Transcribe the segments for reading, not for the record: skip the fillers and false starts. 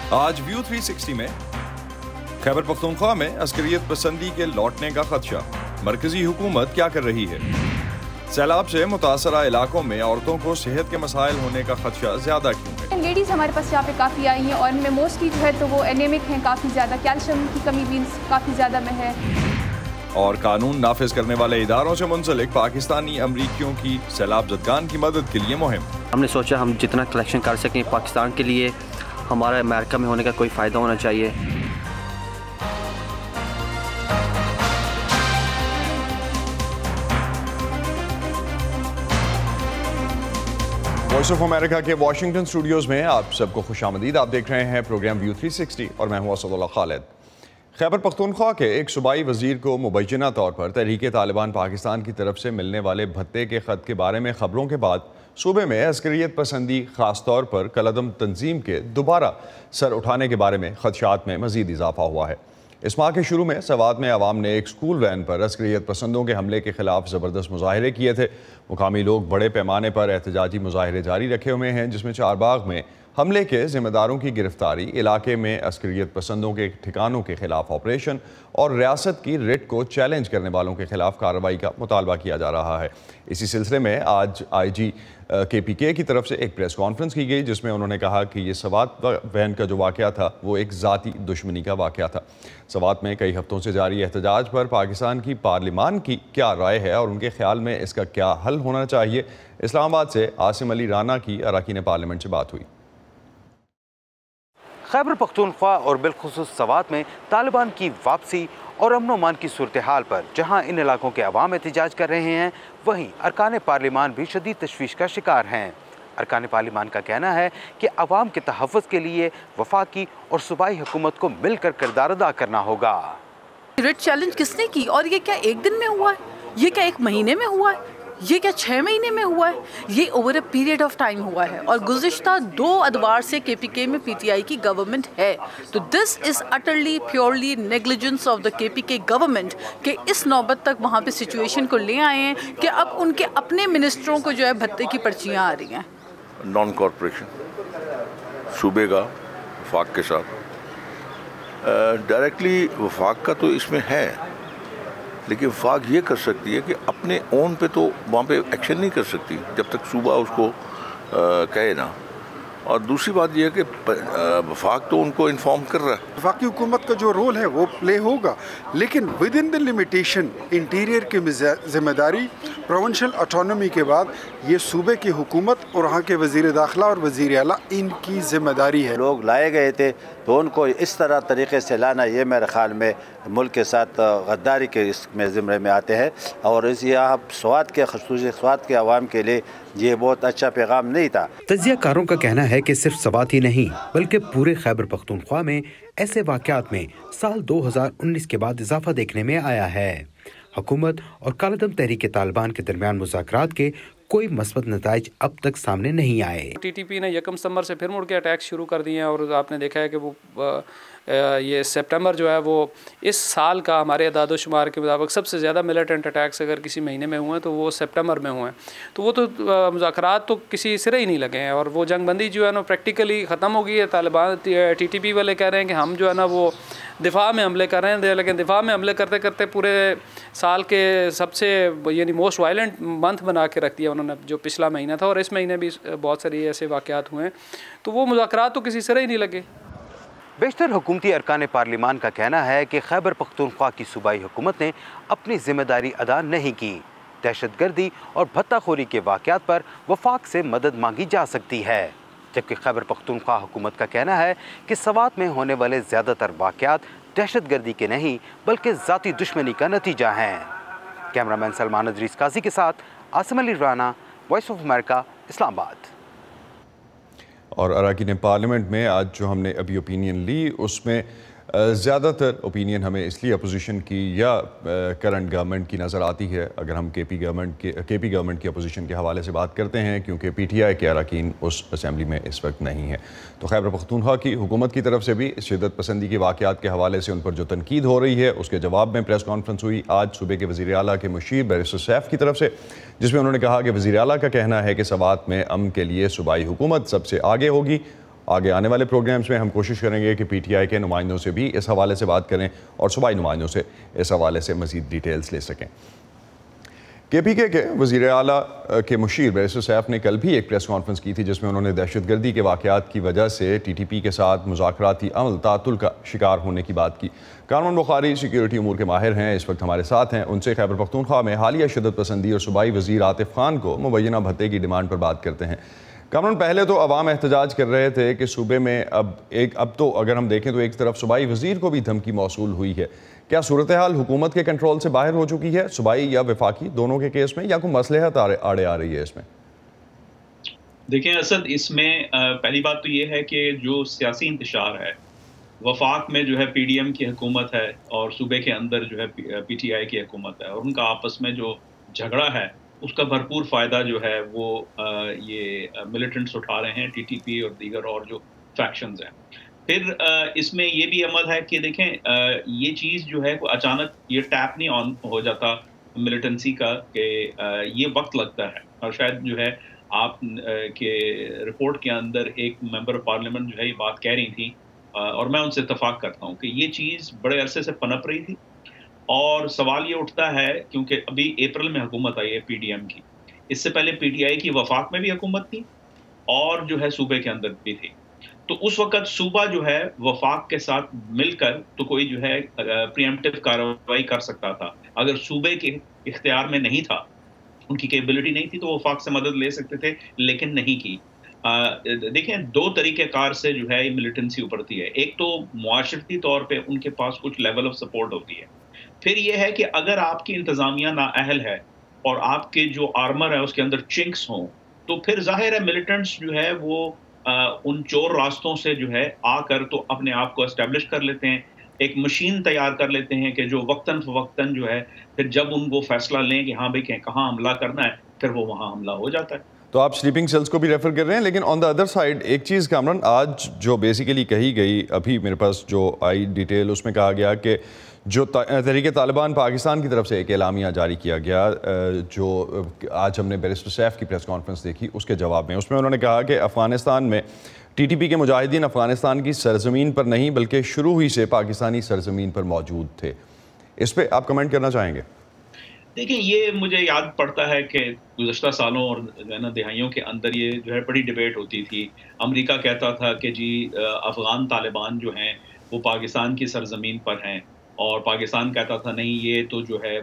آج ویو 360 میں خیبر پختونخوا میں عسکریت پسندی کے لوٹنے کا خدشہ، مرکزی حکومت کیا کر رہی ہے؟ سیلاب سے متاثرہ علاقوں میں عورتوں کو صحت کے مسائل ہونے کا خدشہ زیادہ کیوں ہے؟ لیڈیز ہمارے پاس یہاں پہ کافی آئی ہیں اور ان میں موسٹلی جو ہے تو وہ اینیمک ہیں، کافی زیادہ کیلشیم کی کمی بھی کافی زیادہ میں ہے۔ اور قانون نافذ کرنے والے اداروں سے منسلک پاکستانی امریکیوں کی سیلاب زدگان کی مدد کے لیے مہم۔ ہم نے سوچا ہم جتنا کلیکشن کر سکیں پاکستان کے لیے، ہمارا امریکہ میں ہونے کا کوئی فائدہ ہونا چاہیے۔ وائس آف امریکہ کے واشنگٹن اسٹوڈیوز میں آپ سب کو خوش آمدید۔ آپ دیکھ رہے ہیں پروگرام ویو 360 اور میں ہوں اسد اللہ خالد۔ خیبر پختونخوا کے ایک صوبائی وزیر کو مبینہ طور پر تحریک طالبان پاکستان کی طرف سے ملنے والے بھتے کے خط کے بارے میں خبروں کے بعد صوبے میں عسکریت پسندی، خاص طور پر کالعدم تنظیم کے دوبارہ سر اٹھانے کے بارے میں خدشات میں مزید اضافہ ہوا ہے۔ اس ماہ کے شروع میں سوات میں عوام نے ایک سکول وین پر عسکریت پسندوں کے حملے کے خلاف زبردست مظاہرے کیے تھے۔ مقامی لوگ بڑے پیمانے پر احتجاجی مظاہرے جاری رکھے ہوئے ہیں، جس میں چارباغ میں حملے کے ذمہ داروں کی گرفتاری، علاقے میں عسکریت پسندوں کے ٹھکانوں کے خلاف آپریشن اور ریاست کی ریٹ کو چیلنج کرنے والوں کے خلاف کارروائی کا مطالبہ کیا جا رہا ہے۔ اسی سلسلے میں آج آئی جی KPK کی طرف سے ایک پریس کانفرنس کی گئی، جس میں انہوں نے کہا کہ یہ سوات وین کا جو واقعہ تھا وہ ایک ذاتی دشمنی کا واقعہ تھا۔ سوات میں کئی ہفتوں سے جاری احتجاج پر پاکستان کی پارلیمان کی کیا رائے ہے اور ان کے خیال میں اس کا کیا حل ہونا چاہیے؟ اسلام آباد سے عاصم علی رانا کی اراکین پارلیمنٹ سے بات ہوئی۔ خیبر پختونخوا اور بالخصوص سوات میں طالبان کی واپسی اور امن و امان کی صورتحال پر جہاں ان علاقوں کے عوام احتجاج کر رہے ہیں، وہیں ارکان پارلیمان بھی شدید تشویش کا شکار ہیں۔ ارکان پارلیمان کا کہنا ہے کہ عوام کے تحفظ کے لیے وفاقی اور صوبائی حکومت کو مل کر کردار ادا کرنا ہوگا۔ ریٹ چیلنج کس نے کی اور یہ کیا ایک دن میں ہوا ہے؟ یہ کیا ایک مہینے میں ہوا ہے؟ یہ کیا 6 مہینے میں ہوا ہے؟ یہ over a period of time ہوا ہے اور گزشتہ 2 ادوار سے KPK میں PTI کی گورنمنٹ ہے۔ تو this is utterly purely negligence of the KPK government کہ اس نوبت تک وہاں پہ سچویشن کو لے آئے ہیں کہ اب ان کے اپنے منسٹروں کو جو ہے بھتے کی پرچیاں آ رہی ہیں۔ نان کارپوریشن صوبے کا وفاق کے ساتھ ڈائریکٹلی وفاق کا تو اس میں ہے، لیکن وفاق یہ کر سکتی ہے کہ اپنے اون پہ تو وہاں پہ ایکشن نہیں کر سکتی جب تک صوبہ اس کو کہے نا۔ اور دوسری بات یہ ہے کہ وفاق تو ان کو انفارم کر رہا ہے۔ وفاقی حکومت کا جو رول ہے وہ پلے ہوگا، لیکن within the limitation interior کی ذمہ داری پروونشل آٹونومی کے بعد یہ صوبے کی حکومت اور وہاں کے وزیر داخلہ اور وزیر اعلیٰ ان کی ذمہ داری ہے۔ لوگ لائے گئے تھے تو ان کو اس طرح طریقے سے لانا، یہ میرے خیال میں ملک کے ساتھ غداری کے اس میں زمرے میں آتے ہیں، اور اس یہاں سوات کے خصوصی سوات کے عوام کے لیے یہ بہت اچھا پیغام نہیں تھا۔ تجزیہ کاروں کا کہنا ہے کہ صرف سوات ہی نہیں بلکہ پورے خیبر پختونخوا میں ایسے واقعات میں سال 2019 کے بعد اضافہ دیکھنے میں آیا ہے۔ حکومت اور کالعدم تحریک طالبان کے درمیان مذاکرات کے کوئی مثبت نتائج اب تک سامنے نہیں آئے۔ TTP نے 1 ستمبر سے پھر مڑ کے اٹیک شروع کر دیے ہیں، اور آپ نے دیکھا ہے کہ وہ یہ سپٹمبر جو ہے وہ اس سال کا ہمارے اعداد و شمار کے مطابق سب سے زیادہ ملیٹنٹ اٹیکس اگر کسی مہینے میں ہوئے ہیں تو وہ سپٹمبر میں ہوئے ہیں۔ تو وہ تو مذاکرات تو کسی سرے ہی نہیں لگے ہیں، اور وہ جنگ بندی جو ہے نا پریکٹیکلی ختم ہو گئی ہے۔ طالبان TTP والے کہہ رہے ہیں کہ ہم جو ہے نا وہ دفاع میں حملے کر رہے ہیں، لیکن دفاع میں حملے کرتے کرتے پورے سال کے سب سے یعنی موسٹ وائلنٹ منتھ بنا کے رکھ دیا انہوں نے، جو پچھلا مہینہ تھا، اور اس مہینے بھی بہت ساری ایسے واقعات ہوئے ہیں۔ تو وہ مذاکرات تو کسی سرے ہی نہیں لگے۔ بیشتر حکومتی ارکان پارلیمان کا کہنا ہے کہ خیبر پختونخوا کی صوبائی حکومت نے اپنی ذمہ داری ادا نہیں کی۔ دہشت گردی اور بھتہ خوری کے واقعات پر وفاق سے مدد مانگی جا سکتی ہے، جبکہ خیبر پختونخوا حکومت کا کہنا ہے کہ سوات میں ہونے والے زیادہ تر واقعات دہشت گردی کے نہیں بلکہ ذاتی دشمنی کا نتیجہ ہیں۔ کیمرامین سلمان ادریس قاضی کے ساتھ Asim Ali Rana, Voice of America, Islamabad. اور اراکین پارلیمنٹ میں آج جو ہم نے ابھی اوپینین لی، اس میں زیادہ تر اوپینین ہمیں اس لیے اپوزیشن کی یا کرنٹ گورنمنٹ کی نظر آتی ہے اگر ہم کے پی گورنمنٹ کی اپوزیشن کے حوالے سے بات کرتے ہیں، کیونکہ PTI کے اراکین اس اسمبلی میں اس وقت نہیں ہیں۔ تو خیبر پختونخوا کی حکومت کی طرف سے بھی شدت پسندی کے واقعات کے حوالے سے ان پر جو تنقید ہو رہی ہے، اس کے جواب میں پریس کانفرنس ہوئی آج صوبے کے وزیر اعلیٰ کے مشیر بیرسٹر سیف کی طرف سے، جس میں انہوں نے کہا کہ وزیر اعلیٰ کا کہنا ہے کہ سوات میں امن کے لیے صوبائی حکومت سب سے آگے ہوگی آگے آنے والے پروگرامز میں ہم کوشش کریں گے کہ پی ٹی آئی کے نمائندوں سے بھی اس حوالے سے بات کریں اور صوبائی نمائندوں سے اس حوالے سے مزید ڈیٹیلز لے سکیں۔ کے پی کے وزیر اعلیٰ کے مشیر بیرسٹر سیف نے کل بھی ایک پریس کانفرنس کی تھی جس میں انہوں نے دہشت گردی کے واقعات کی وجہ سے ٹی ٹی پی کے ساتھ مذاکراتی عمل تعطل کا شکار ہونے کی بات کی۔ کامران بخاری سیکیورٹی امور کے ماہر ہیں، اس وقت ہمارے ساتھ ہیں، ان سے خیبر پختونخوا میں حالیہ شدت پسندی اور صوبائی وزیر عاطف خان کو مبینہ بھتے کی ڈیمانڈ پر بات کرتے ہیں۔ کامران، پہلے تو عوام احتجاج کر رہے تھے کہ صوبے میں اب تو اگر ہم دیکھیں تو ایک طرف صوبائی وزیر کو بھی دھمکی موصول ہوئی ہے، کیا صورتحال حکومت کے کنٹرول سے باہر ہو چکی ہے صوبائی یا وفاقی دونوں کے کیس میں، یا کوئی مصلحت آڑے آ رہی ہے اس میں؟ دیکھیں اسد، اس میں پہلی بات تو یہ ہے کہ جو سیاسی انتشار ہے، وفاق میں جو ہے پی ڈی ایم کی حکومت ہے اور صوبے کے اندر جو ہے پی ٹی آئی کی حکومت ہے، اور ان کا آپس میں جو جھگڑا ہے اس کا بھرپور فائدہ جو ہے وہ یہ ملیٹنٹس اٹھا رہے ہیں، ٹی ٹی پی اور دیگر اور جو فیکشنز ہیں۔ پھر اس میں یہ بھی عمل ہے کہ دیکھیں یہ چیز جو ہے کوئی اچانک یہ ٹیپ نہیں آن ہو جاتا ملیٹنسی کا، کہ یہ وقت لگتا ہے، اور شاید جو ہے آپ کے رپورٹ کے اندر ایک ممبر پارلیمنٹ جو ہے یہ بات کہہ رہی تھی، اور میں ان سے اتفاق کرتا ہوں کہ یہ چیز بڑے عرصے سے پنپ رہی تھی، اور سوال یہ اٹھتا ہے کیونکہ ابھی اپریل میں حکومت آئی ہے پی ڈی ایم کی، اس سے پہلے پی ٹی آئی کی وفاق میں بھی حکومت تھی اور جو ہے صوبے کے اندر بھی تھی، تو اس وقت صوبہ جو ہے وفاق کے ساتھ مل کر تو کوئی جو ہے پریمپٹیو کارروائی کر سکتا تھا، اگر صوبے کے اختیار میں نہیں تھا، ان کی کیپبلٹی نہیں تھی تو وفاق سے مدد لے سکتے تھے، لیکن نہیں کی۔ دیکھیں دو طریقہ کار سے جو ہے یہ ملیٹنسی ابھرتی ہے، ایک تو معاشرتی طور پہ ان کے پاس کچھ لیول آف سپورٹ ہوتی ہے، پھر یہ ہے کہ اگر آپ کی انتظامیہ نااہل ہے اور آپ کے جو آرمر ہے اس کے اندر چنکس ہوں، تو پھر ظاہر ہے ملیٹنٹس جو ہے وہ ان چور راستوں سے جو ہے آ کر تو اپنے آپ کو اسٹیبلش کر لیتے ہیں، ایک مشین تیار کر لیتے ہیں کہ جو وقتاً فوقتاً جو ہے پھر جب ان کو فیصلہ لیں کہ ہاں بھئی کہاں حملہ کرنا ہے، پھر وہ وہاں حملہ ہو جاتا ہے۔ تو آپ سلیپنگ سیلز کو بھی ریفر کر رہے ہیں، لیکن آن دا ادر سائڈ ایک چیز کامران آج جو بیسیکلی کہی گئی، ابھی میرے پاس جو آئی ڈیٹیل، اس میں کہا گیا کہ جو تحریک طالبان پاکستان کی طرف سے ایک اعلامیہ جاری کیا گیا، جو آج ہم نے بیرسٹر سیف کی پریس کانفرنس دیکھی اس کے جواب میں، اس میں انہوں نے کہا کہ افغانستان میں ٹی ٹی پی کے مجاہدین افغانستان کی سرزمین پر نہیں بلکہ شروع ہی سے پاکستانی سرزمین پر موجود تھے۔ اس پہ آپ کمنٹ کرنا چاہیں گے؟ دیکھیں یہ مجھے یاد پڑتا ہے کہ گزشتہ سالوں اور جو ہے نا دہائیوں کے اندر یہ جو ہے بڑی ڈیبیٹ ہوتی تھی، امریکہ کہتا تھا کہ جی افغان طالبان جو ہیں وہ پاکستان کی سرزمین پر ہیں، اور پاکستان کہتا تھا نہیں یہ تو جو ہے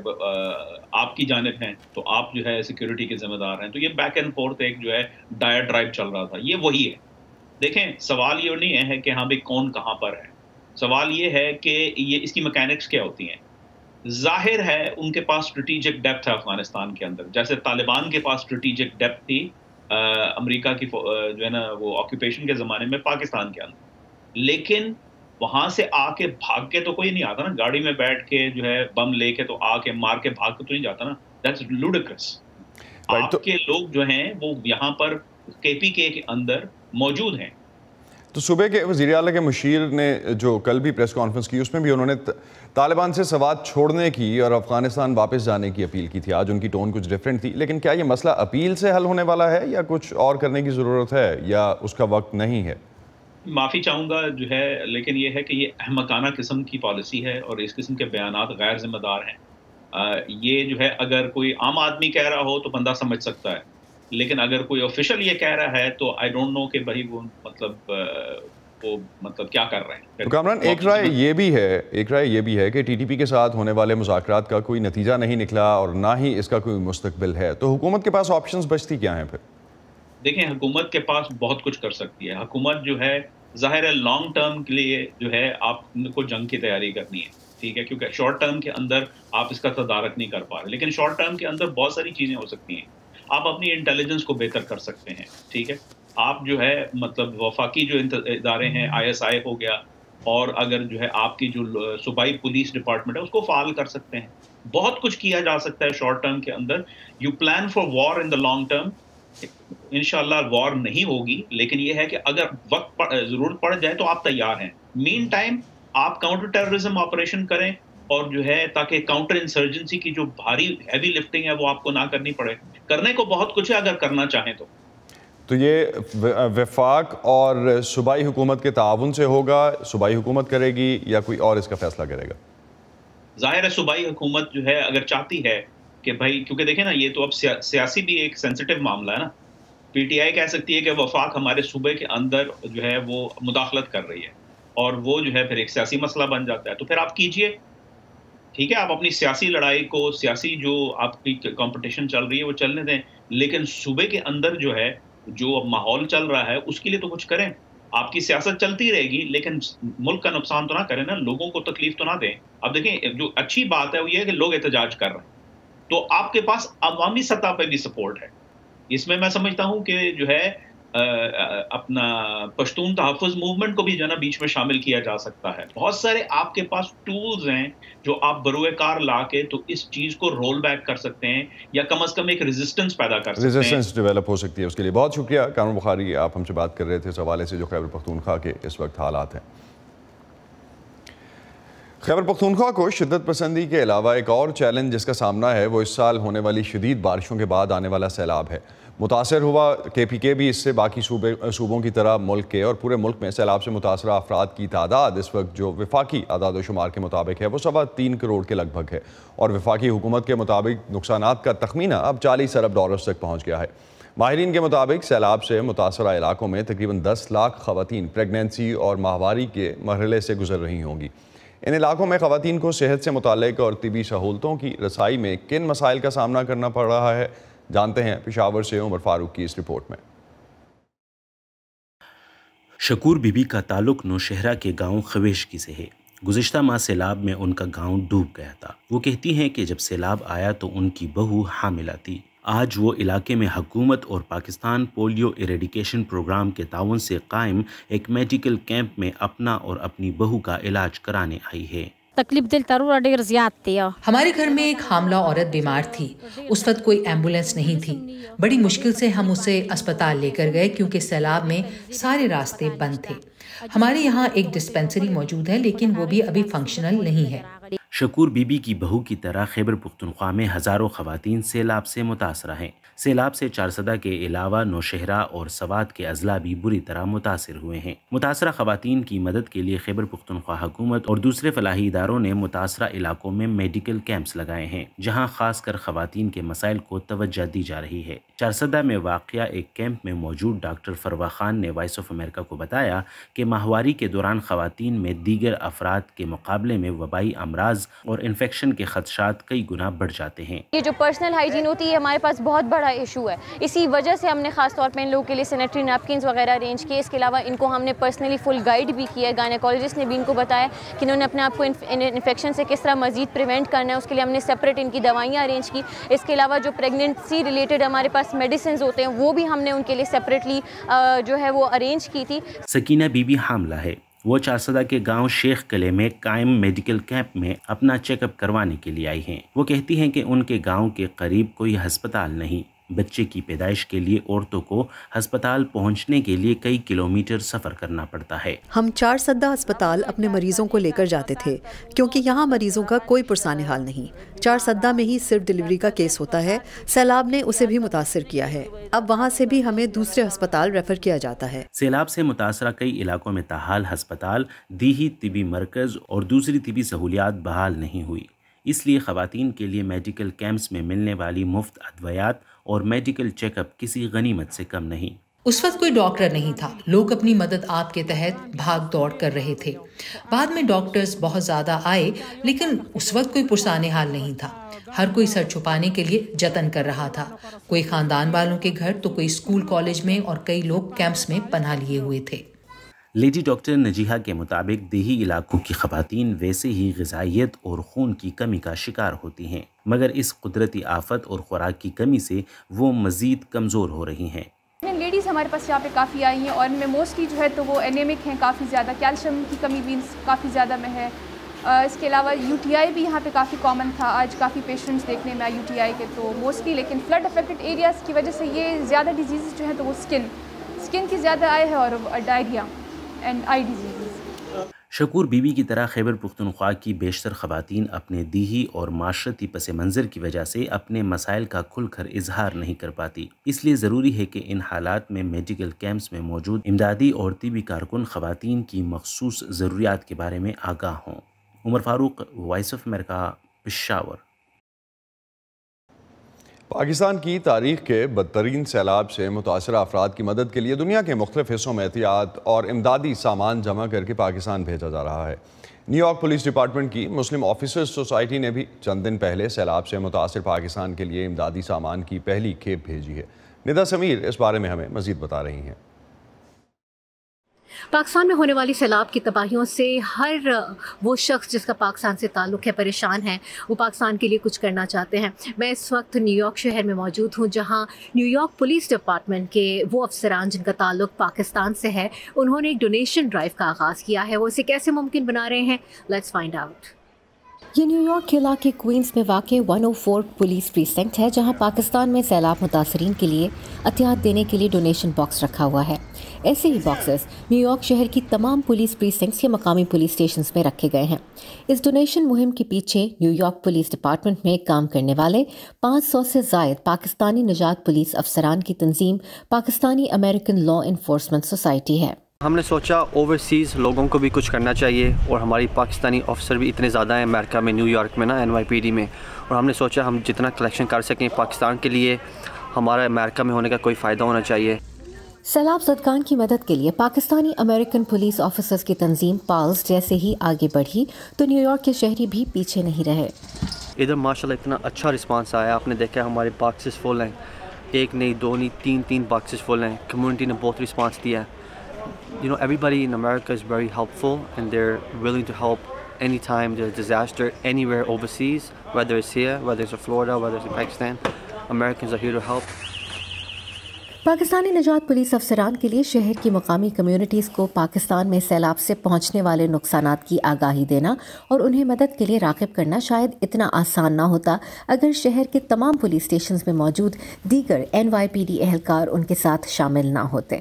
آپ کی جانب ہیں، تو آپ جو ہے سیکیورٹی کے ذمہ دار ہیں، تو یہ بیک اینڈ فورتھ ایک جو ہے ڈائیٹرائب چل رہا تھا، یہ وہی ہے۔ دیکھیں سوال یہ نہیں ہے کہ ہاں بھئی کون کہاں پر ہے، سوال یہ ہے کہ یہ اس کی میکینکس کیا ہوتی ہیں۔ ظاہر ہے ان کے پاس اسٹریٹیجک ڈیپتھ ہے افغانستان کے اندر، جیسے طالبان کے پاس اسٹریٹیجک ڈیپتھ تھی امریکہ کی جو ہے نا وہ آکوپیشن کے زمانے میں پاکستان کے اندر، لیکن وہاں سے آ کے بھاگ کے تو کوئی نہیں آتا نا، گاڑی میں بیٹھ کے جو ہے بم لے کے تو آ کے مار کے بھاگ کے تو نہیں جاتا نا، دیٹس لوڈیکرس۔ آپ کے لوگ جو ہیں وہ یہاں پر کے پی کے اندر موجود ہیں۔ تو صوبے کے وزیر اعلیٰ کے مشیر نے جو کل بھی پریس کانفرنس کی، اس میں بھی انہوں نے طالبان سے سوات چھوڑنے کی اور افغانستان واپس جانے کی اپیل کی تھی۔ آج ان کی ٹون کچھ ڈیفرنٹ تھی، لیکن کیا یہ مسئلہ اپیل سے حل ہونے والا ہے یا کچھ اور کرنے کی ضرورت ہے یا اس کا وقت نہیں ہے؟ معافی چاہوں گا جو ہے، لیکن یہ ہے کہ یہ احمقانہ قسم کی پالیسی ہے اور اس قسم کے بیانات غیر ذمہ دار ہیں۔ یہ جو ہے اگر کوئی عام آدمی کہہ رہا ہو تو بندہ سمجھ سکتا ہے، لیکن اگر کوئی آفیشل یہ کہہ رہا ہے تو آئی ڈونٹ نو کہ بھائی وہ مطلب کیا کر رہے ہیں۔ کامران ایک رائے یہ بھی ہے کہ ٹی ٹی پی کے ساتھ ہونے والے مذاکرات کا کوئی نتیجہ نہیں نکلا اور نہ ہی اس کا کوئی مستقبل ہے، تو حکومت کے پاس آپشنز بچتی کیا ہیں پھر؟ دیکھیں حکومت کے پاس بہت کچھ کر سکتی ہے۔ حکومت جو ہے ظاہر ہے لانگ ٹرم کے لیے جو ہے آپ کو جنگ کی تیاری کرنی ہے، ٹھیک ہے، کیونکہ شارٹ ٹرم کے اندر آپ اس کا تدارک نہیں کر پا رہے، لیکن شارٹ ٹرم کے اندر بہت ساری چیزیں ہو سکتی ہیں۔ آپ اپنی انٹیلیجنس کو بہتر کر سکتے ہیں، ٹھیک ہے، آپ جو ہے مطلب وفاقی جو ادارے ہیں آئی ایس آئی ہو گیا، اور اگر جو ہے آپ کی جو صوبائی پولیس ڈپارٹمنٹ ہے اس کو فعال کر سکتے ہیں۔ بہت کچھ کیا جا سکتا ہے شارٹ ٹرم کے اندر۔ You plan for war in the long term, انشاءاللہ وار نہیں ہوگی، لیکن یہ ہے کہ اگر وقت ضرورت پڑ جائے تو آپ تیار ہیں۔ مین ٹائم آپ کاؤنٹر ٹیررزم آپریشن کریں، اور جو ہے تاکہ کاؤنٹر انسرجنسی کی جو بھاری ہیوی لفٹنگ ہے وہ آپ کو نہ کرنی پڑے۔ کرنے کو بہت کچھ ہے اگر کرنا چاہیں تو۔ تو یہ وفاق اور صوبائی حکومت کے تعاون سے ہوگا، صوبائی حکومت کرے گی یا کوئی اور اس کا فیصلہ کرے گا؟ ظاہر ہے صوبائی حکومت جو ہے اگر چاہتی ہے کہ بھائی، کیونکہ دیکھیں نا یہ تو اب سیاسی بھی ایک سینسیٹیو معاملہ ہے نا، پی ٹی آئی کہہ سکتی ہے کہ وفاق ہمارے صوبے کے اندر جو ہے وہ مداخلت کر رہی ہے اور وہ جو ہے پھر ایک سیاسی مسئلہ بن جاتا ہے، تو پھر آپ کیجئے، ٹھیک ہے، آپ اپنی سیاسی لڑائی کو، سیاسی جو آپ کی کمپٹیشن چل رہی ہے وہ چلنے دیں، لیکن صوبے کے اندر جو ہے جو اب ماحول چل رہا ہے اس کے لیے تو کچھ کریں۔ آپ کی سیاست چلتی رہے گی لیکن ملک کا نقصان تو نہ کریں نا، لوگوں کو تکلیف تو نہ دیں۔ اب دیکھیں جو اچھی بات ہے وہ یہ ہے کہ لوگ احتجاج کر رہے ہیں، تو آپ کے پاس عوامی سطح پہ بھی سپورٹ ہے۔ اس میں سمجھتا ہوں کہ جو ہے اپنا پشتون تحفظ موومنٹ کو بھی جو ہے نا بیچ میں شامل کیا جا سکتا ہے۔ بہت سارے آپ کے پاس ٹولز ہیں جو آپ بروئے کار لا کے تو اس چیز کو رول بیک کر سکتے ہیں یا کم از کم ایک ریزسٹنس پیدا کر سکتے ہیں، ریزسٹنس ڈیولپ ہو سکتی ہے۔ اس کے لیے بہت شکریہ کامران بخاری، آپ ہم سے بات کر رہے تھے اس حوالے سے جو خیبر پختونخوا کے اس وقت حالات ہیں۔ خیبر پختونخوا کو شدت پسندی کے علاوہ ایک اور چیلنج جس کا سامنا ہے وہ اس سال ہونے والی شدید بارشوں کے بعد آنے والا سیلاب ہے۔ متاثر ہوا کے پی کے بھی اس سے باقی صوبوں کی طرح ملک کے اور پورے ملک میں سیلاب سے متاثرہ افراد کی تعداد اس وقت جو وفاقی اعداد و شمار کے مطابق ہے وہ 3.25 کروڑ کے لگ بھگ ہے، اور وفاقی حکومت کے مطابق نقصانات کا تخمینہ اب 40 ارب ڈالرز تک پہنچ گیا ہے۔ ماہرین کے مطابق سیلاب سے متاثرہ علاقوں میں تقریباً 10 لاکھ خواتین پریگنینسی اور ماہواری کے مرحلے سے گزر رہی ہوں گی۔ ان علاقوں میں خواتین کو صحت سے متعلق اور طبی سہولتوں کی رسائی میں کن مسائل کا سامنا کرنا پڑ رہا ہے، جانتے ہیں پشاور سے عمر فاروق کی اس رپورٹ میں۔ شکور بی بی کا تعلق نوشہرہ کے گاؤں خویشکی سے ہے۔ گزشتہ ماہ سیلاب میں ان کا گاؤں ڈوب گیا تھا۔ وہ کہتی ہیں کہ جب سیلاب آیا تو ان کی بہو حاملہ تھی۔ آج وہ علاقے میں حکومت اور پاکستان پولیو ایریڈیکیشن پروگرام کے تعاون سے قائم ایک میڈیکل کیمپ میں اپنا اور اپنی بہو کا علاج کرانے آئی ہے۔ تکلیف دل ضرور ڈیر زیادہ تھی۔ ہمارے گھر میں ایک حاملہ عورت بیمار تھی، اس وقت کوئی ایمبولینس نہیں تھی، بڑی مشکل سے ہم اسے اسپتال لے کر گئے کیونکہ سیلاب میں سارے راستے بند تھے۔ ہمارے یہاں ایک ڈسپینسری موجود ہے لیکن وہ بھی ابھی فنکشنل نہیں ہے۔ شکور بی بی کی بہو کی طرح خیبر پختونخوا میں ہزاروں خواتین سیلاب سے متاثرہ ہیں۔ سیلاب سے چارسدہ کے علاوہ نوشہرہ اور سوات کے اضلاع بھی بری طرح متاثر ہوئے ہیں۔ متاثرہ خواتین کی مدد کے لیے خیبر پختونخوا حکومت اور دوسرے فلاحی اداروں نے متاثرہ علاقوں میں میڈیکل کیمپس لگائے ہیں، جہاں خاص کر خواتین کے مسائل کو توجہ دی جا رہی ہے۔ چارسدہ میں واقع ایک کیمپ میں موجود ڈاکٹر فروا خان نے وائس آف امریکہ کو بتایا کہ ماہواری کے دوران خواتین میں دیگر افراد کے مقابلے میں وبائی امراض اور انفیکشن کے خدشات کئی گنا بڑھ جاتے ہیں۔ یہ جو پرسنل ہائیجین ہوتی ہے ہمارے پاس بہت بڑا ایشو ہے، اسی وجہ سے ہم نے خاص طور پہ ان لوگوں کے لیے سینیٹری نیپکنز وغیرہ ارینج کیے۔ اس کے علاوہ ان کو ہم نے پرسنلی فل گائیڈ بھی کیا ہے، گائنیکالوجسٹ نے بھی ان کو بتایا کہ انہوں نے اپنے آپ کو انفیکشن سے کس طرح مزید پریونٹ کرنا ہے، اس کے لیے ہم نے سپریٹ ان کی دوائیاں ارینج کی۔ اس کے علاوہ جو پریگننسی ریلیٹڈ ہمارے پاس میڈیسنز ہوتے ہیں وہ بھی ہم نے ان کے لیے سپریٹلی جو ہے وہ ارینج کی تھی۔ سکینہ بی بی حاملہ ہے، وہ چارسدہ کے گاؤں شیخ قلعے میں قائم میڈیکل کیمپ میں اپنا چیک اپ کروانے کے لیے آئی ہیں۔ وہ کہتی ہیں کہ ان کے گاؤں کے قریب کوئی ہسپتال نہیں۔ بچے کی پیدائش کے لیے عورتوں کو ہسپتال پہنچنے کے لیے کئی کلومیٹر سفر کرنا پڑتا ہے۔ ہم چارسدہ ہسپتال اپنے مریضوں کو لے کر جاتے تھے کیونکہ یہاں مریضوں کا کوئی پرسان حال نہیں۔ چارسدہ میں ہی صرف ڈلیوری کا کیس ہوتا ہے، سیلاب نے اسے بھی متاثر کیا ہے، اب وہاں سے بھی ہمیں دوسرے ہسپتال ریفر کیا جاتا ہے۔ سیلاب سے متاثرہ کئی علاقوں میں تاحال ہسپتال، دیہی طبی مرکز اور دوسری طبی سہولیات بحال نہیں ہوئی، اس لیے خواتین کے لیے میڈیکل کیمپس میں ملنے والی مفت ادویات اور میڈیکل چیک اپ کسی غنیمت سے کم نہیں۔ اس وقت کوئی ڈاکٹر نہیں تھا، لوگ اپنی مدد آپ کے تحت بھاگ دوڑ کر رہے تھے۔ بعد میں ڈاکٹرز بہت زیادہ آئے لیکن اس وقت کوئی پرسان حال نہیں تھا، ہر کوئی سر چھپانے کے لیے جتن کر رہا تھا، کوئی خاندان والوں کے گھر تو کوئی اسکول کالج میں اور کئی لوگ کیمپس میں پناہ لیے ہوئے تھے۔ لیڈی ڈاکٹر نجیحہ کے مطابق دیہی علاقوں کی خواتین ویسے ہی غذائیت اور خون کی کمی کا شکار ہوتی ہیں، مگر اس قدرتی آفت اور خوراک کی کمی سے وہ مزید کمزور ہو رہی ہیں۔ لیڈیز ہمارے پاس یہاں پہ کافی آئی ہیں اور ان میں موسٹلی جو ہے تو وہ اینیمک ہیں، کافی زیادہ کیلشیم کی کمی بھی کافی زیادہ میں ہے۔ اس کے علاوہ یو ٹی آئی بھی یہاں پہ کافی کامن تھا، آج کافی پیشنٹس دیکھنے میں یو ٹی آئی کے تو موسٹلی، لیکن فلڈ افیکٹڈ ایریاز کی وجہ سے یہ زیادہ ڈیزیز جو ہیں تو وہ اسکن کی زیادہ آئے ہے اور diarrhoea and eye disease. Shakoor بیوی کی طرح خیبر پختونخوا کی بیشتر خواتین اپنے دیہی اور معاشرتی پس منظر کی وجہ سے اپنے مسائل کا کھل کر اظہار نہیں کر پاتی، اس لیے ضروری ہے کہ ان حالات میں میڈیکل کیمپس میں موجود امدادی اور طبی کارکن خواتین کی مخصوص ضروریات کے بارے میں آگاہ ہوں۔ Umar Farooq, Voice of America, Peshawar. Pakistan کی تاریخ کے بدترین سیلاب سے متاثرہ افراد کی مدد کے لیے دنیا کے مختلف حصوں میں احتیاط اور امدادی سامان جمع کر کے پاکستان بھیجا جا رہا ہے۔ نیو یارک پولیس ڈپارٹمنٹ کی مسلم آفیسرز سوسائٹی نے بھی چند دن پہلے سیلاب سے متاثر پاکستان کے لیے امدادی سامان کی پہلی کھیپ بھیجی ہے۔ ندا سمیر اس بارے میں ہمیں مزید بتا رہی ہیں۔ پاکستان میں ہونے والی سیلاب کی تباہیوں سے ہر وہ شخص جس کا پاکستان سے تعلق ہے پریشان ہے، وہ پاکستان کے لیے کچھ کرنا چاہتے ہیں۔ میں اس وقت نیو یارک شہر میں موجود ہوں، جہاں نیو یارک پولیس ڈپارٹمنٹ کے وہ افسران جن کا تعلق پاکستان سے ہے، انہوں نے ایک ڈونیشن ڈرائیو کا آغاز کیا ہے۔ وہ اسے کیسے ممکن بنا رہے ہیں، لیٹس فائنڈ آؤٹ۔ یہ نیو یارک کے علاقے کوئنز میں واقع 104 پولیس پریسنکٹ ہے، جہاں پاکستان میں سیلاب متاثرین کے لیے احتیاط دینے کے لیے ڈونیشن باکس رکھا ہوا ہے۔ ایسے ہی باکسز نیو یارک شہر کی تمام پولیس پریسنکٹس کے مقامی پولیس اسٹیشنز میں رکھے گئے ہیں۔ اس ڈونیشن مہم کے پیچھے نیو یارک پولیس ڈپارٹمنٹ میں کام کرنے والے 500 سے زائد پاکستانی نجات پولیس افسران کی تنظیم Pakistani American law enforcement society ہے۔ ہم نے سوچا اوورسیز لوگوں کو بھی کچھ کرنا چاہیے، اور ہماری پاکستانی آفیسر بھی اتنے زیادہ ہیں امریکہ میں، نیو یارک میں نا NYPD میں، اور ہم نے سوچا ہم جتنا کلیکشن کر سکیں پاکستان کے لیے، ہمارا امریکہ میں ہونے کا کوئی فائدہ ہونا چاہیے۔ سیلاب زدگان کی مدد کے لیے پاکستانی امریکن پولیس آفیسرز کی تنظیم پالز جیسے ہی آگے بڑھی تو نیو یارک کے شہری بھی پیچھے نہیں رہے۔ ادھر ماشاءاللہ اتنا اچھا رسپانس آیا، آپ نے دیکھا ہمارے باکسز فل ہیں، ایک نہیں دو نہیں تین باکسز فل ہیں، کمیونٹی نے بہت رسپانس دیا ہے۔ You know, everybody in America is very helpful and they're willing to help anytime there's a disaster anywhere overseas, whether it's here, whether it's in Florida, whether it's in Pakistan. Americans are here to help. Pakistani نجات police افسران کے لیے شہر کی مقامی communities کو پاکستان میں سیلاب سے پہنچنے والے نقصانات کی آگاہی دینا اور انہیں مدد کے لیے راغب کرنا شاید اتنا آسان نہ ہوتا اگر شہر کے تمام پولیس اسٹیشنز میں موجود دیگر NYPD اہلکار ان کے ساتھ شامل نہ ہوتے۔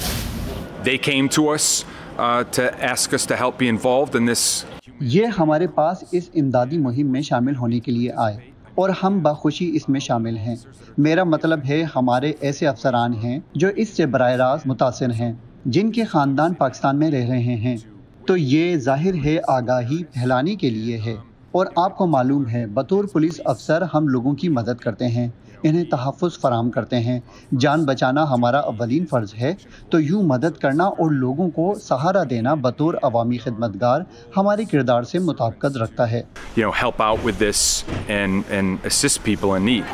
They came to us to ask us to help be involved in this. یہ ہمارے پاس اس امدادی مہم میں شامل ہونے کے لیے آئے اور ہم بخوشی اس میں شامل ہیں۔ میرا مطلب ہے ہمارے ایسے افسران ہیں جو اس سے براہ راست متاثر ہیں، جن کے خاندان پاکستان میں رہ رہے ہیں، تو یہ ظاہر ہے آگاہی پھیلانے کے لیے ہے۔ اور آپ کو معلوم ہے بطور پولیس افسر ہم لوگوں کی مدد کرتے ہیں، انہیں تحفظ فراہم کرتے ہیں۔ جان بچانا ہمارا اولین فرض ہے، تو یوں مدد کرنا اور لوگوں کو سہارا دینا بطور عوامی خدمتگار ہمارے کردار سے مطابقت رکھتا ہے۔ Help out with this and assist people in need.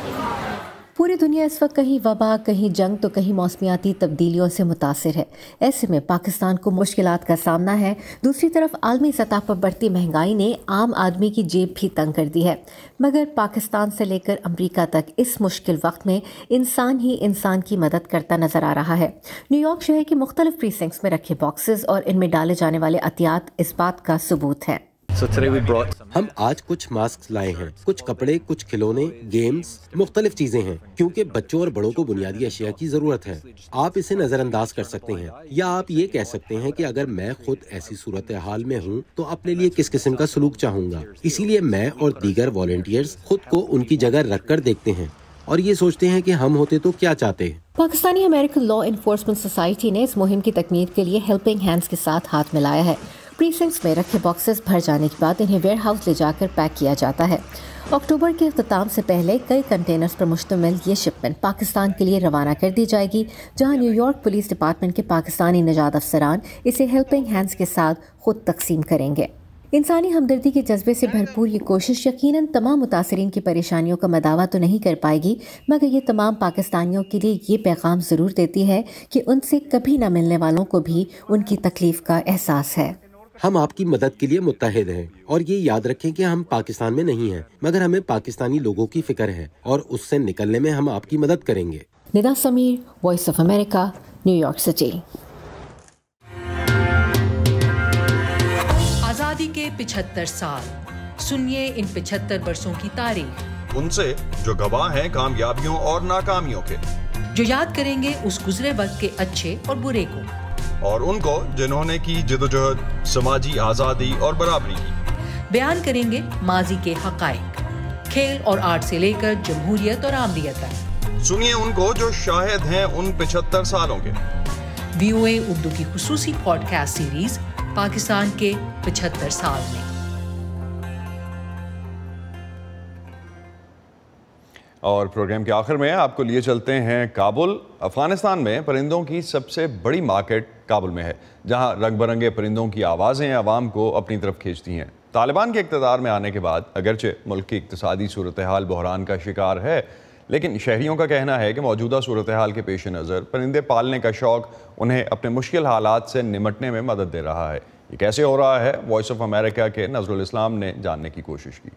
پوری دنیا اس وقت کہیں وبا، کہیں جنگ تو کہیں موسمیاتی تبدیلیوں سے متاثر ہے۔ ایسے میں پاکستان کو مشکلات کا سامنا ہے۔ دوسری طرف عالمی سطح پر بڑھتی مہنگائی نے عام آدمی کی جیب بھی تنگ کر دی ہے، مگر پاکستان سے لے کر امریکہ تک اس مشکل وقت میں انسان ہی انسان کی مدد کرتا نظر آ رہا ہے۔ نیو یارک شہر کے مختلف پریسنکٹس میں رکھے باکسز اور ان میں ڈالے جانے والے عطیات اس بات کا ثبوت ہیں۔ ہم آج کچھ ماسک لائے ہیں، کچھ کپڑے، کچھ کھلونے، گیمز، مختلف چیزیں ہیں، کیونکہ بچوں اور بڑوں کو بنیادی اشیاء کی ضرورت ہے۔ آپ اسے نظر انداز کر سکتے ہیں، یا آپ یہ کہہ سکتے ہیں کہ اگر میں خود ایسی صورتحال میں ہوں تو اپنے لیے کس قسم کا سلوک چاہوں گا۔ اسی لیے میں اور دیگر والنٹیئرز خود کو ان کی جگہ رکھ کر دیکھتے ہیں اور یہ سوچتے ہیں کہ ہم ہوتے تو کیا چاہتے ہیں۔ Pakistani American law enforcement society نے اس مہم کی تکمیل کے لیے ہیلپنگ ہینڈز کے ساتھ ہاتھ ملایا ہے۔ پریسنکٹس میں رکھے باکسز بھر جانے کے بعد انہیں ویئر ہاؤس لے جا کر پیک کیا جاتا ہے۔ اکتوبر کے اختتام سے پہلے کئی کنٹینرز پر مشتمل یہ شپمنٹ پاکستان کے لیے روانہ کر دی جائے گی، جہاں نیو یارک پولیس ڈپارٹمنٹ کے پاکستانی نجات افسران اسے ہیلپنگ ہینڈز کے ساتھ خود تقسیم کریں گے۔ انسانی ہمدردی کے جذبے سے بھرپور یہ کوشش یقیناً تمام متاثرین کی پریشانیوں کا مداوع تو نہیں کر پائے گی، مگر یہ تمام پاکستانیوں کے لیے یہ پیغام ضرور دیتی ہے کہ ان سے کبھی نہ ملنے والوں کو بھی ان کی تکلیف کا احساس ہے۔ ہم آپ کی مدد کے لیے متحد ہیں، اور یہ یاد رکھیں کہ ہم پاکستان میں نہیں ہیں، مگر ہمیں پاکستانی لوگوں کی فکر ہے اور اس سے نکلنے میں ہم آپ کی مدد کریں گے۔ Nida Sameer, Voice of America, New York City. آزادی کے 75 سال، سنیے ان 75 برسوں کی تاریخ، ان سے جو گواہ ہیں کامیابیوں اور ناکامیوں کے، جو یاد کریں گے اس گزرے وقت کے اچھے اور برے کو۔ اور ان کو جنہوں نے کی جدوجہد سماجی آزادی اور برابری کی. بیان کریں گے ماضی کے حقائق، کھیل اور آرٹ سے لے کر جمہوریت اور آمدیت تک. سنیے ان کو جو شاہد ہیں ان 75 سالوں کے. VOA اردو کی خصوصی پوڈ کاسٹ سیریز پاکستان کے 75 سال میں. اور پروگرام کے آخر میں آپ کو لیے چلتے ہیں کابل. افغانستان میں پرندوں کی سب سے بڑی مارکیٹ کابل میں ہے، جہاں رنگ برنگے پرندوں کی آوازیں عوام کو اپنی طرف کھینچتی ہیں. طالبان کے اقتدار میں آنے کے بعد اگرچہ ملک کی اقتصادی صورتحال بحران کا شکار ہے، لیکن شہریوں کا کہنا ہے کہ موجودہ صورتحال کے پیش نظر پرندے پالنے کا شوق انہیں اپنے مشکل حالات سے نمٹنے میں مدد دے رہا ہے. یہ کیسے ہو رہا ہے؟ وائس آف امریکہ کے نظر الاسلام نے جاننے کی کوشش کی.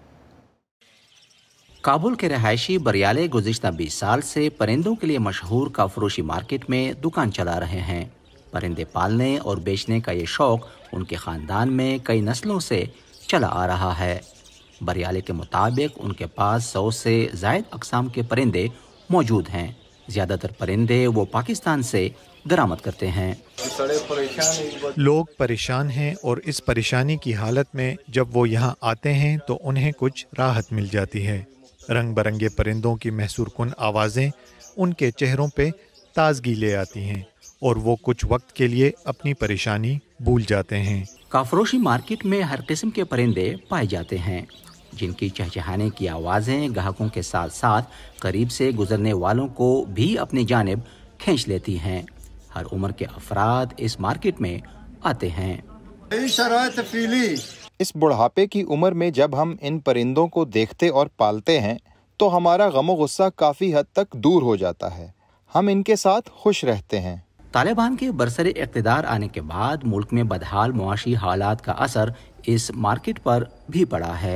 کابل کے رہائشی بریالے گزشتہ 20 سال سے پرندوں کے لیے مشہور کافروشی مارکیٹ میں دکان چلا رہے ہیں. پرندے پالنے اور بیچنے کا یہ شوق ان کے خاندان میں کئی نسلوں سے چلا آ رہا ہے. بریالے کے مطابق ان کے پاس 100 سے زائد اقسام کے پرندے موجود ہیں. زیادہ تر پرندے وہ پاکستان سے درآمد کرتے ہیں. لوگ پریشان ہیں اور اس پریشانی کی حالت میں جب وہ یہاں آتے ہیں تو انہیں کچھ راحت مل جاتی ہے. رنگ برنگے پرندوں کی محصور کن آوازیں ان کے چہروں پہ تازگی لے آتی ہیں اور وہ کچھ وقت کے لیے اپنی پریشانی بھول جاتے ہیں. کافروشی مارکیٹ میں ہر قسم کے پرندے پائے جاتے ہیں، جن کی چہچہانے کی آوازیں گاہکوں کے ساتھ ساتھ قریب سے گزرنے والوں کو بھی اپنی جانب کھینچ لیتی ہیں. ہر عمر کے افراد اس مارکیٹ میں آتے ہیں. اس بڑھاپے کی عمر میں جب ہم ان پرندوں کو دیکھتے اور پالتے ہیں تو ہمارا غم و غصہ کافی حد تک دور ہو جاتا ہے. ہم ان کے ساتھ خوش رہتے ہیں. طالبان کے برسر اقتدار آنے کے بعد ملک میں بدحال معاشی حالات کا اثر اس مارکیٹ پر بھی پڑا ہے.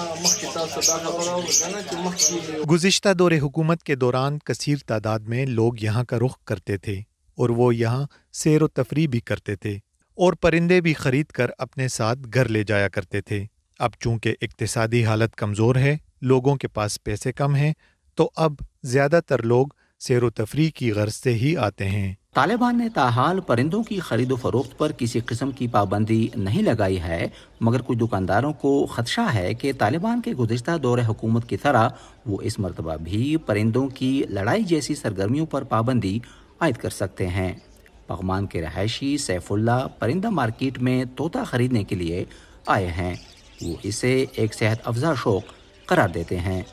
گزشتہ دور حکومت کے دوران کثیر تعداد میں لوگ یہاں کا رخ کرتے تھے اور وہ یہاں سیر و تفریح بھی کرتے تھے اور پرندے بھی خرید کر اپنے ساتھ گھر لے جایا کرتے تھے. اب چونکہ اقتصادی حالت کمزور ہے، لوگوں کے پاس پیسے کم ہیں، تو اب زیادہ تر لوگ سیر و تفریح کی غرض سے ہی آتے ہیں. طالبان نے تاحال پرندوں کی خرید و فروخت پر کسی قسم کی پابندی نہیں لگائی ہے، مگر کچھ دکانداروں کو خدشہ ہے کہ طالبان کے گزشتہ دور حکومت کی طرح وہ اس مرتبہ بھی پرندوں کی لڑائی جیسی سرگرمیوں پر پابندی عائد کر سکتے ہیں. پغمان کے رہائشی سیف اللہ پرندہ مارکیٹ میں طوطا خریدنے کے لیے آئے ہیں. وہ اسے ایک صحت افزا شوق قرار دیتے ہیں.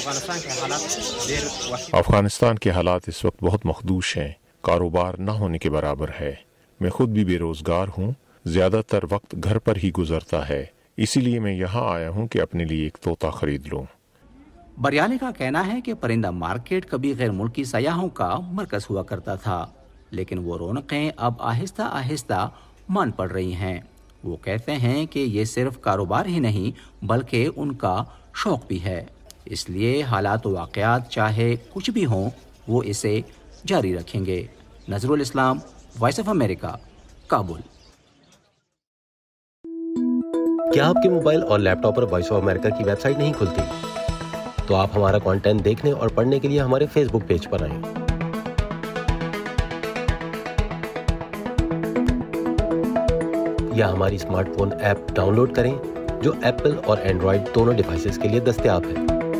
افغانستان کے حالات اس وقت بہت مخدوش ہیں، کاروبار نہ ہونے کے برابر ہے. میں خود بھی بے روزگار ہوں، زیادہ تر وقت گھر پر ہی گزرتا ہے، اسی لیے میں یہاں آیا ہوں کہ اپنے لیے ایک طوطا خرید لوں. بریالے کا کہنا ہے کہ پرندہ مارکیٹ کبھی غیر ملکی سیاحوں کا مرکز ہوا کرتا تھا، لیکن وہ رونقیں اب آہستہ آہستہ مان پڑ رہی ہیں. وہ کہتے ہیں کہ یہ صرف کاروبار ہی نہیں بلکہ ان کا شوق بھی ہے، اس لیے حالات و واقعات چاہے کچھ بھی ہوں وہ اسے جاری رکھیں گے. نظر الاسلام، وائس آف امریکہ، کابل. کیا آپ کے موبائل اور لیپ ٹاپ پر وائس آف امریکہ کی ویب سائٹ نہیں کھلتی؟ تو آپ ہمارا کانٹینٹ دیکھنے اور پڑھنے کے لیے ہمارے فیس بک پیج پر آئیں. یا ہماری smartphone app download کریں جو ایپل اور اینڈرائیڈ دونوں ڈیوائسز کے لیے دستیاب ہے.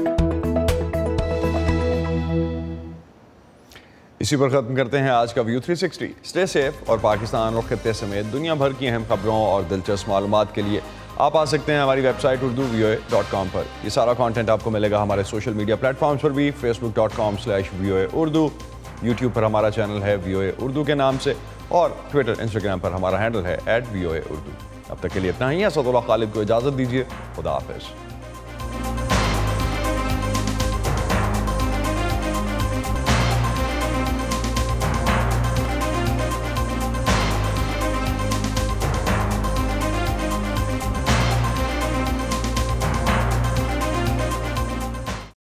اسی پر ختم کرتے ہیں آج کا ویو 360. اسٹے سیف اور پاکستان اور خطے سمیت دنیا بھر کی اہم خبروں اور دلچسپ معلومات کے لیے آپ آ سکتے ہیں ہماری ویب سائٹ urdu.voa.com پر. یہ سارا کانٹینٹ آپ کو ملے گا ہمارے سوشل میڈیا پلیٹ فارمز پر بھی، facebook.com/VOA Urdu، یوٹیوب پر ہمارا چینل ہے VOA Urdu کے نام سے، اور ٹویٹر انسٹاگرام پر ہمارا ہینڈل ہے @VOA Urdu. اب تک کے لیے اتنا ہی. اسد اللہ خالد کو اجازت دیجیے. خدا حافظ.